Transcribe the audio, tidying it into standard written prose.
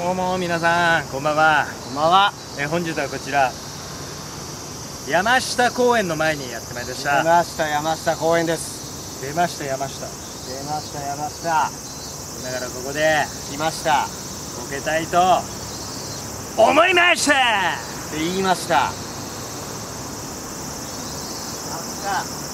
どうも皆さんこんばんは。 こんばんは。 本日はこちら山下公園の前にやってまいりました。 出ました山下公園です。 出ました山下。 出ました山下。 だからここで来ましたボケたいと思いましたって言いました。あった。